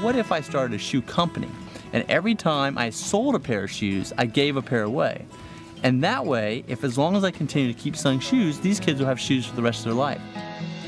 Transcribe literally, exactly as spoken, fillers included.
what if I started a shoe company? And every time I sold a pair of shoes, I gave a pair away. And that way, if as long as I continue to keep selling shoes, these kids will have shoes for the rest of their life.